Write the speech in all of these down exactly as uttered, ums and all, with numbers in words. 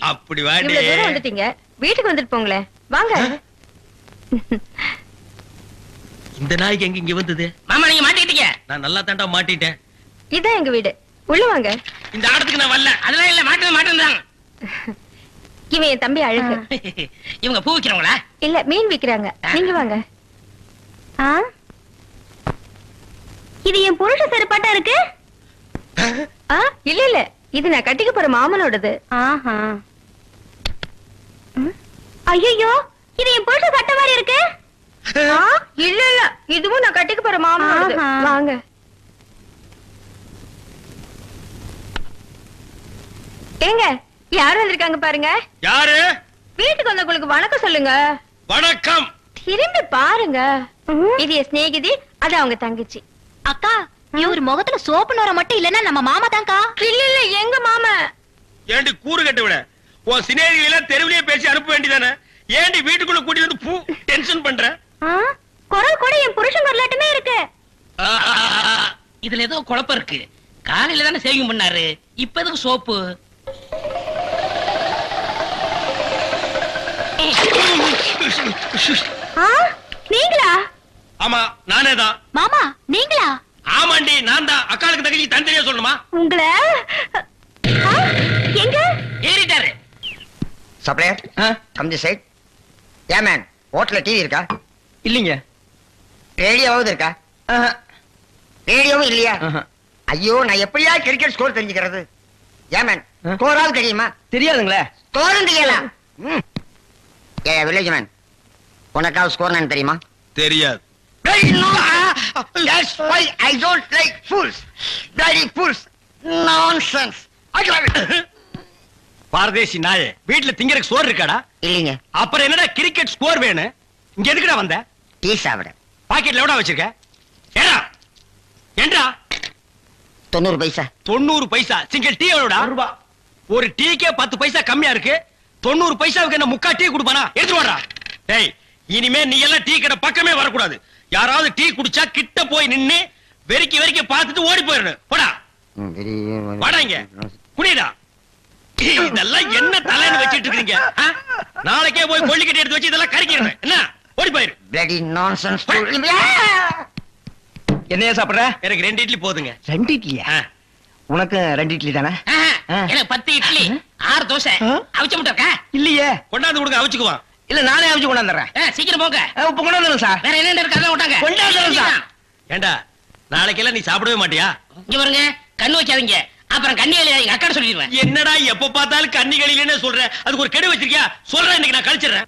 அப்படி வாடி. இவ்வளவு தூரம் வந்துட்டீங்க, வீட்டுக்கு வந்துட்டு போங்களே. வாங்க. இந்த நாய்க்கு எங்க இங்க வந்தது? மாமா நீங்க மாட்டிட்டீங்க. நான் நல்லா தாண்டா மாட்டிட்டேன். இதான் எங்க வீடு, உள்ள வாங்க. இந்த ஆடத்துக்கு நான் வரல. அதெல்லாம் இல்ல, மாட்டது மாட்டேன்தாங்க. இவன் என் தம்பி அழகு. இவங்க பூ விக்கிறவங்களா? இல்ல, மீன் விக்கிறாங்க. நீங்க வாங்க. இது என் புருஷ செருப்பாட்டா இருக்கு. இல்ல இல்ல, இது நான் கட்டிக்க போற மாமனோடது. ஐயோ, இது என் புருஷ சட்டை மாதிரி இருக்கு. இல்ல இல்ல, இதுவும் நான் கட்டிக்க போற மாமனோடது. வாங்க. ஏங்க, யாரு வந்திருக்காங்க பாருங்க. யாரு? வீட்டுக்கு வந்தவங்களுக்கு வணக்கம் சொல்லுங்க. வணக்கம். திரும்பி பாருங்க. இது என் சிநேகிதி, அது அவங்க தங்கச்சி. அக்கா, இவர் முகத்துல சோப்பு நோர மட்டும் இல்லன்னா நம்ம மாமா தான்க்கா. இல்ல இல்ல, எங்க மாமா. ஏண்டி கூறு கட்ட விட, உன் சிநேகிதிகளை எல்லாம் தெருவிலேயே பேசி அனுப்ப வேண்டியதானே? ஏண்டி வீட்டுக்குள்ள கூட்டி வந்து பூ டென்ஷன் பண்ற? குரல் கூட என் புருஷன் வரலாட்டுமே இருக்கு. இதுல ஏதோ குழப்பம் இருக்கு. காலையில தானே சேவிங் பண்ணாரு, இப்ப எதுக்கு சோப்பு? நீங்களா? ஆமா, நானே தான். மாமா நீங்களா? ஆமாண்டி, நான் தான். அக்காளுக்கு தங்கச்சி தனித்தனியா சொல்லணுமா? உங்களை எங்க ஏறிட்டாரு. Supplier, come the side. Yeah man, ஹோட்டல்ல டிவி இருக்கா? இல்லீங்க. ரேடியோவாவது இருக்கா? ரேடியோவும் இல்லையா? ஐயோ, நான் எப்படியா கிரிக்கெட் ஸ்கோர் தெரிஞ்சுக்கிறது? யா மேன், ஸ்கோராவது தெரியுமா? தெரியாதுங்களே. ஸ்கோரும் தெரியலாம். ஏ வில்லேஜ் மேன், உனக்காவது ஸ்கோர் நான் தெரியுமா? தெரியாது. That's why I don't like fools. Bloody fools. Nonsense. பாரதேசி நாயே, வீட்டுல திங்கறதுக்கு சோறு இருக்காடா? இல்லீங்க. அப்புறம் என்னடா கிரிக்கெட் ஸ்கோர் வேணும்? இங்க எதுக்குடா வந்த? டீ சாப்பிட. பாக்கெட்ல எவ்வளவு வச்சிருக்க? ஏடா ஏண்டா? தொண்ணூறு பைசா. தொண்ணூறு பைசா. Single tea எவ்வளவுடா? ஒரு டீக்கே பத்து பைசா கம்மியா இருக்கு. தொண்ணூறு பைசாவுக்கு என்ன முக்கா டீ குடுப்பானா? எடுத்து வாடா. டேய், இனிமே நீ எல்லாம் டீ கடை பக்கமே வரக்கூடாது. யாராவது டீ குடிச்சா கிட்ட போய் நின்னு வெறிக்கி வெறிக்கி பார்த்துட்டு ஓடி போயிடணும். போடா வாடா, இங்க குடிடா. இதெல்லாம் என்ன தலைன்னு வச்சிட்டு இருக்கீங்க? நாளைக்கே போய் கொள்ளிக்கட்டி எடுத்து வச்சு இதெல்லாம் கறிக்கிறேன். என்ன ஓடி போயிரு. bloody nonsense. என்னையா சாப்பிடுற? எனக்கு ரெண்டு இட்லி போதுங்க. ரெண்டு இட்லியா? உனக்கு ரெண்டு இட்லி தானே? எனக்கு பத்து இட்லி, ஆறு தோசை. அவிச்ச முட்டை இருக்கா? இல்லையே. கொண்டாந்து கொடுங்க, அவிச்சுக்குவான். இல்ல, நானே அவிச்சு கொண்டாந்துறேன். சீக்கிரம் போங்க. இப்ப கொண்டாந்துறேன் சார். வேற என்ன இருக்கு அதான் விட்டாங்க. கொண்டாந்துறேன் சார். ஏண்டா, நாளைக்கெல்லாம் நீ சாப்பிடவே மாட்டியா? இங்க பாருங்க, கண்ணு வைக்காதீங்க. அப்புறம் கண்ணி கழியா எங்க அக்கா சொல்லிடுவேன். என்னடா எப்ப பார்த்தாலும் கண்ணி கழியிலே சொல்ற? அதுக்கு ஒரு கெடு வச்சிருக்கியா? சொல்றேன், இன்னைக்கு நான் கழிச்சிடுறேன்.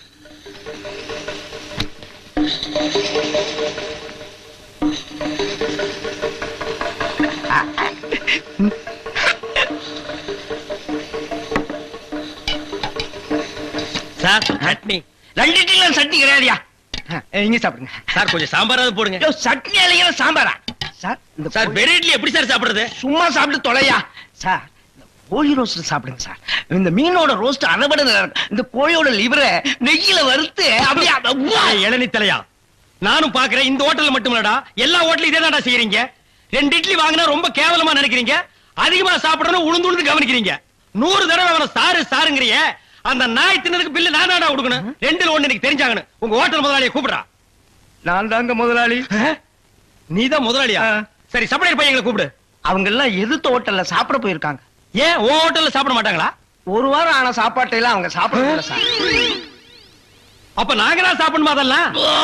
சார், சட்னி. ரெண்டு இட்லி சட்னி கிடையாதுயா. இங்க சாப்பிடுங்க சார். கொஞ்சம் சாம்பாராவது போடுங்க. சட்னி அலைகிற சாம்பாரா சார்? சார், வெறும் இட்லி எப்படி சார் சாப்பிடுறது? சும்மா சாப்பிட்டு தொலையா சார். கோழி ரோஸ்ட் சாப்பிடுங்க சார். இந்த மீனோட ரோஸ்ட் அரைபட இந்த கோழியோட லிவரை நெய்யில வறுத்து அப்படியே. இளநி தலையா, நானும் பாக்குறேன். இந்த ஹோட்டல்ல மட்டும் இல்லடா, எல்லா ஹோட்டலும் இதே தான்டா செய்யறீங்க. ரெண்டு இட்லி வாங்கினா ரொம்ப கேவலமா நினைக்கிறீங்க. அதிகமா சாப்பிடணும் உளுந்து உளுந்து கவனிக்கிறீங்க. நூறு தடவை அவனை சாரு சாருங்கிறிய. அந்த நாய் தின்னதுக்கு பில்லு நானாடா கொடுக்கணும். ரெண்டுல ஒண்ணு எனக்கு தெரிஞ்சாகணும். உங்க ஹோட்டல் முதலாளியை கூப்பிடுறா. நான் தாங்க முதலாளி. நீதான் முதலாளியா? சரி, சப்ளையர் பையங்களை கூப்பிடு. அவங்க எல்லாம் எதிர்த்த ஹோட்டல்ல சாப்பிட போயிருக்காங்க. ஏன் ஓ ஹோட்டல்ல சாப்பிட மாட்டாங்களா? ஒரு வாரம் ஆன சாப்பாட்டை எல்லாம் அவங்க சாப்பிட சார். அப்ப நாங்க தான் சாப்பிடணுமா அதெல்லாம்?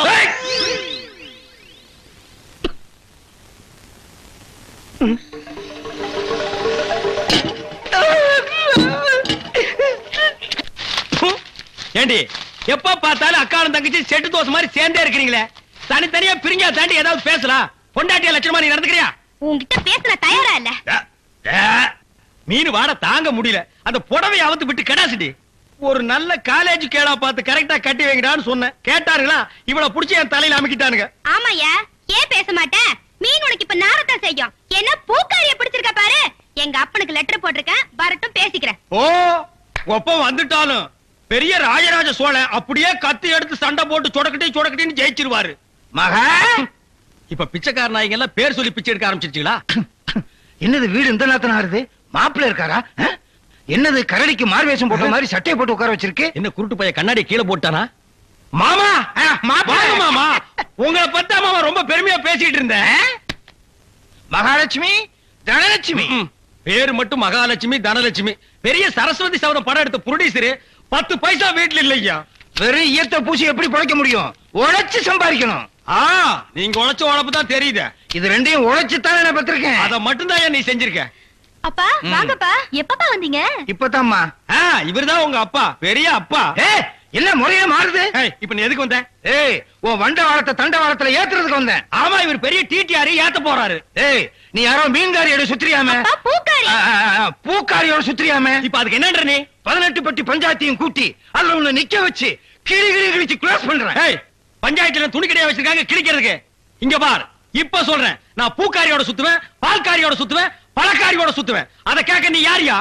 ஏண்டி, எப்ப பார்த்தாலும் அக்காலும் தங்கச்சி செட்டு தோசை மாதிரி சேர்ந்தே இருக்கிறீங்களே. தனித்தனியா பிரிஞ்சா தாண்டி ஏதாவது பேசலாம். பொண்டாட்டியா லட்சணமா நீ நடந்துக்கிறியா? உன்கிட்ட பேச தயாரா இல்ல. மீன் வாட தாங்க முடியல. அந்த புடவை அவுத்து விட்டு கடாசிட்டி. ஒரு நல்ல காலேஜ் கேடா பார்த்து கரெக்டா கட்டி வைங்கடான்னு சொன்னேன். கேட்டாருங்களா? இவள புடிச்சு என் தலையில அமுக்கிட்டானுங்க. ஆமாயா, ஏன் பேச மாட்டேன்? மீன் உனக்கு இப்ப நாரத்தான் செய்யும். என்ன பூக்காரிய பிடிச்சிருக்க பாரு. எங்க அப்பனுக்கு லெட்டர் போட்டிருக்கேன், வரட்டும் பேசிக்கிறேன். ஓ, ஒப்பம் வந்துட்டாலும் பெரிய ராஜராஜ சோழன் அப்படியே கத்தி எடுத்து சண்டை போட்டு சொடக்கட்டி சொடக்கட்டின்னு ஜெயிச்சிருவாரு. மகா, இப்ப பிச்சைக்கார நாய்ங்க எல்லாம் பேர் சொல்லி பிச்சை எடுக்க ஆரம்பிச்சிருச்சீங்களா? என்னது வீடு இந்த நேரத்துல ஆறுது? மாப்பிள்ள இருக்காரா? என்னது கரடிக்கு மார்வேஷம் போட்ட மாதிரி சட்டையை போட்டு உட்கார வச்சிருக்கு? என்ன குருட்டு பைய கண்ணாடி கீழே போட்டானா? மாமா வாங்க மாமா, உங்களை பத்தா மாமா ரொம்ப பெருமையா பேசிட்டு இருந்தேன். மகாலட்சுமி தனலட்சுமி ம், பேரு மட்டும் மகாலட்சுமி தனலட்சுமி. பெரிய சரஸ்வதி சபதம் படம் எடுத்த ப்ரொடியூசர் பத்து பைசா வீட்டுல இல்லையா. வெறும் ஈயத்தை பூசி எப்படி பிழைக்க முடியும்? உழைச்சு சம்பாதிக்கணும். ஆ, நீங்க உழைச்ச உழைப்பு தான் தெரியுது. இது ரெண்டையும் உழைச்சு தானே நான் பெற்றிருக்கேன். அத மட்டும் தான் நீ செஞ்சிருக்க. அப்பா வாங்கப்பா, எப்பப்பா வந்தீங்க? இப்பதாம்மா. ஆ, இவர்தான் உங்க அப்பா, பெரிய அப்பா. ஏய், என்ன முறையே மாறுது? ஏய், இப்ப நீ எதுக்கு வந்த? ஏய், உன் வண்ட வாரத்தை தண்ட வாரத்துல ஏத்துறதுக்கு வந்தேன். ஆமா, இவர் பெரிய டிடிஆர் ஏத்த போறாரு. ஏய், நீ யாரோ மீன்காரியோட சுத்திரியாம? அப்பா, பூக்காரி. ஆ, ஆ, ஆ, பூக்காரியோட சுத்திரியாம? இப்ப அதுக்கு என்னன்ற நீ? பதினெட்டு பட்டி பஞ்சாயத்தையும் கூட்டி அதுல உன்னை நிக்க வச்சு கிளி கிளி கிழிச்சு க்ளோஸ் பண்றேன். ஏய், பஞ்சாயத்துல துணி கடையா வச்சிருக்காங்க கிழிக்கிறதுக்கு. இங்க பார், இப்ப சொல்றேன், நான் பூக்காரியோட சுத்துவேன், பால்காரியோட சுத்துவேன், பழக்காரியோட சுத்துவேன். அத கேட்க நீ யாரியா?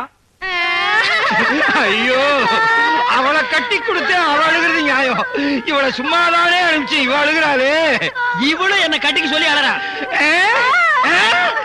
ஐயோ, அவளை கட்டி கொடுத்து அவ அழுகிறது நியாயம். இவளை சும்மாதானே அனுப்பிச்சு இவ அழுகிறாளே. இவளும் என்ன கட்டிக்கு சொல்லி அழறா. ஏ? ஏ?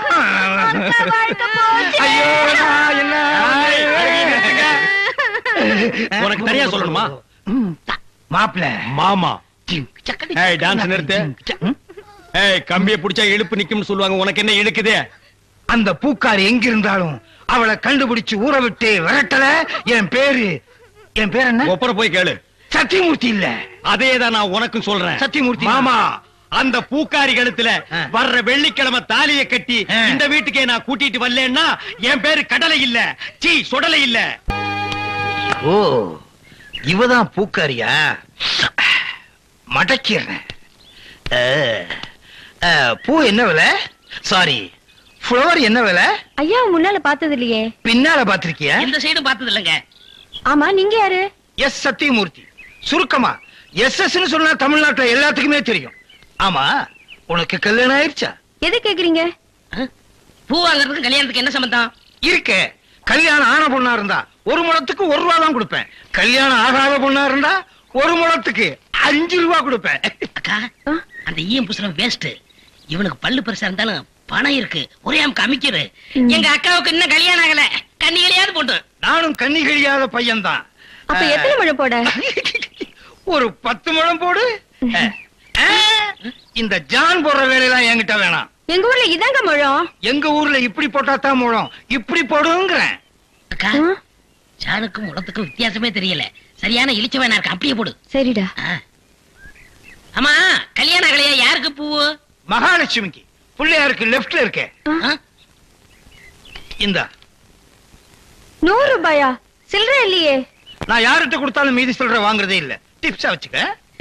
ஐயோ, நான் என்ன ஏய், அழுகி நிறுத்துங்க. உனக்கு தனியா சொல்லணுமா? மாப்பிள மாமா. ஏய், டான்ஸ் நிறுத்து. ஏய், கம்பியை புடிச்சா இழுப்பு நிக்கும்னு சொல்லுவாங்க, உனக்கு என்ன இழுக்குது? அந்த பூக்காரி எங்க இருந்தாலும் அவளை கண்டுபிடிச்சு ஊற விட்டு விரட்டல. என் பேரு என் பேர் என்ன? ஒப்பர போய் கேளு. சத்தியமூர்த்தி இல்ல. அதேதான் நான் உனக்கும் சொல்றேன். சத்தியமூர்த்தி. மாமா, அந்த பூக்காரி கழுத்துல ஆ. வர்ற வெள்ளிக்கிழமை தாலியை கட்டி ஆ. இந்த வீட்டுக்கே நான் கூட்டிட்டு வரலன்னா என் பேரு கடலை இல்ல, சீ சொடலை இல்ல. ஓ, இவதான் பூக்காரியா? மடக்கிறேன். ஆ, ஆ, பூ என்ன விலை? சாரி, ஃப்ளவர் என்ன விலை? ஐயா முன்னால பார்த்தது இல்லையே. பின்னால பாத்திருக்கியா? இந்த சைடும் பார்த்தது இல்லங்க. ஆமா, நீங்க யாரு? எஸ் சத்தியமூர்த்தி. சுருக்கமா எஸ் எஸ் சொன்னா தமிழ்நாட்டுல எல்லாத்துக்குமே தெரியும். ஆமா, உனக்கு கல்யாணம் ஆயிடுச்சா? எது கேக்குறீங்க? பூ வாங்குறதுக்கு கல்யாணத்துக்கு என்ன சம்பந்தம்? இருக்க. கல்யாணம் ஆன பொண்ணா இருந்தா ஒரு முழத்துக்கு ஒரு ரூபா தான் கொடுப்பேன். கல்யாணம் ஆகாத பொண்ணா இருந்தா ஒரு முழத்துக்கு அஞ்சு ரூபா கொடுப்பேன். அக்கா, ஆ? அந்த ஈயம் புசுரம் வேஸ்ட். இவனுக்கு பல்லு பெருசா இருந்தாலும் பணம் இருக்கு, ஒரே அமுக்கு அமைக்கிறது. ம். எங்க அக்காவுக்கு இன்னும் கல்யாணம் ஆகல, கண்ணிகளையாவது போட்டு. நானும் கண்ணி கழியாத பையன்தான். அப்ப எத்தனை மழை போட? ஒரு பத்து முழம் போடு. ஆ, இந்த ஜான் போடுற வேலையெல்லாம் என்கிட்ட வேணாம். எங்க ஊர்ல இதாங்க முழம். எங்க ஊர்ல இப்படி போட்டா தான் முழம், இப்படி போடுங்கிறேன். அக்கா, ஆ? ஜானுக்கும் முளத்துக்கும் வித்தியாசமே தெரியல. சரியான இழிச்ச வேணா இருக்கு, அப்படியே போடு. சரிடா. ஆ. ஆமா, கல்யாணம் ஆகலையா? யாருக்கு பூவு? மகாலட்சுமிக்கு. பிள்ளையாருக்கு லெப்ட்ல இருக்க. ஆ? ஆ? இந்த நூறு ரூபாயா? சில்லற இல்லையே. நான் யார்கிட்ட கொடுத்தாலும் மீதி சொல்ற வாங்குறதே இல்ல. டிப்ஸா வச்சுக்க.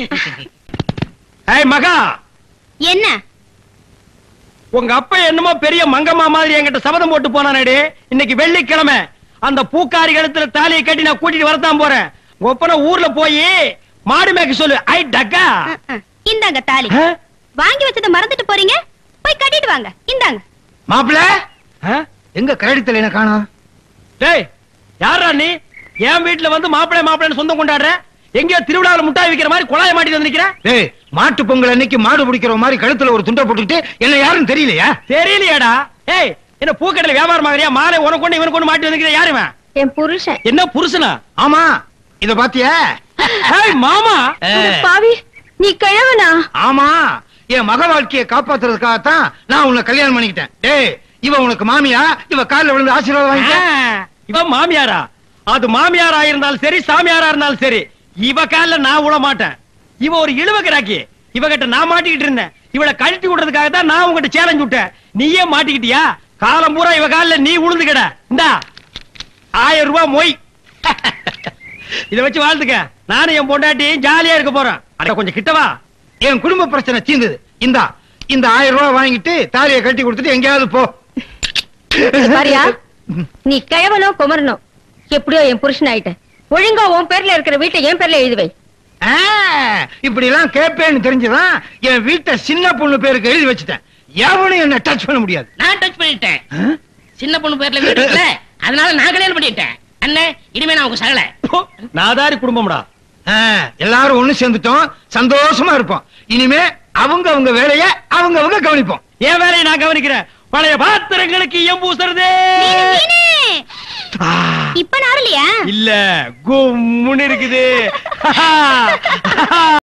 ஏய் மகா, என்ன? உங்க அப்பா என்னமோ பெரிய மங்கம்மா மாதிரி என்கிட்ட சபதம் போட்டு போனானேடி. இன்னைக்கு வெள்ளிக்கிழமை அந்த பூக்காரி கழுத்துல தாலியை கட்டி நான் கூட்டிட்டு வரத்தான் போறேன். ஒப்பன ஊர்ல போய் மாடு மேய்க்க சொல்லு. ஐ டக்கா. அஹ், அஹ். இந்தாங்க தாலி. ஆ? வாங்கி வச்சதை மறந்துட்டு போறீங்க, போய் கட்டிட்டு வாங்க. இந்தாங்க. மாப்பிள, ஆ? எங்க கரடித்தல என்ன காணோம்? டேய், யாரா நீ? என் வீட்டுல வந்து மாப்பிள்ளை மாப்பிள்ளைன்னு சொந்தம் கொண்டாடுற? எங்கேயோ திருவிழாவில் முட்டாய் விக்கிற மாதிரி குழாய மாட்டிட்டு வந்து நிக்கிற? டேய், மாட்டு பொங்கல் அன்னைக்கு மாடு பிடிக்கிற மாதிரி கழுத்துல ஒரு துண்டை போட்டுக்கிட்டு என்ன யாருன்னு தெரியலையா? தெரியலையாடா? ஏய், என்ன பூக்கடையில வியாபாரம் ஆகுறியா? மாலை உனக்கு கொண்டு இவனுக்கு கொண்டு மாட்டி வந்து யாருமே? என் புருஷன். என்ன புருஷனா? ஆமா, இத பாத்தியா? ஏய் மாமா, அட பாவி, நீ கிழவனா? ஆமா, என் மக வாழ்க்கையை காப்பாத்துறதுக்காகத்தான் நான் உன்னை கல்யாணம் பண்ணிக்கிட்டேன். டேய், இவ உனக்கு மாமியா? இவ கால்ல விழுந்து ஆசீர்வாதம் வாங்கிக்க. ஆ, இவ மாமியாரா? அது மாமியாரா இருந்தாலும் சரி, சாமியாரா இருந்தாலும் சரி, இவ கால்ல நான் விழ மாட்டேன். இவ ஒரு இழுவக்கராக்கி. இவகிட்ட நான் மாட்டிக்கிட்டு இருந்தேன். இவளை கழட்டி விடுறதுக்காக தான் நான் உங்ககிட்ட சேலஞ்ச் விட்டேன். நீயே மாட்டிக்கிட்டியா? காலம் பூரா இவ கால்ல நீ உளுந்து கிட. இந்தா ஆயிரம் ரூபாய் மொய். இத வச்சு வாழ்த்துக்க. நானும் என் பொண்டாட்டி ஜாலியா இருக்க போறேன். அட கொஞ்சம் கிட்டவா. என் குடும்ப பிரச்சனை தீர்ந்தது. இந்தா இந்த ஆயிரம் ரூபாய் வாங்கிட்டு தாலியை கட்டி கொடுத்துட்டு எங்கேயாவது போ. பாரியா, நீ கிழவனோ குமரனோ, எப்படியோ என் புருஷன் ஆயிட்ட. ஒழுங்கா உன் பேர்ல இருக்கிற வீட்டை என் பேர்ல எழுதி வை. ஆ, இப்படி எல்லாம் கேட்பேன்னு தெரிஞ்சுதான் என் வீட்டை சின்ன பொண்ணு பேருக்கு எழுதி வச்சுட்டேன். எவனும் என்ன டச் பண்ண முடியாது. நான் டச் பண்ணிட்டேன். சின்ன பொண்ணு பேர்ல வீடு இருக்குல்ல, அதனால நான் கல்யாணம் பண்ணிட்டேன். அண்ணே, இனிமே நான் உங்க சகல. போ, நாதாரி குடும்பம்டா. ஆ, எல்லாரும் ஒண்ணு சேர்ந்துட்டோம், சந்தோஷமா இருப்போம். இனிமே அவங்க அவங்க வேலைய அவங்க அவங்க கவனிப்போம். என் வேலையை நான் கவனிக்கிறேன். பழைய பாத்திரங்களுக்கு எம்பூசுறதே. மீனு, மீனு. இப்ப நான் இல்லையா? இல்ல கும்முன்னு இருக்குது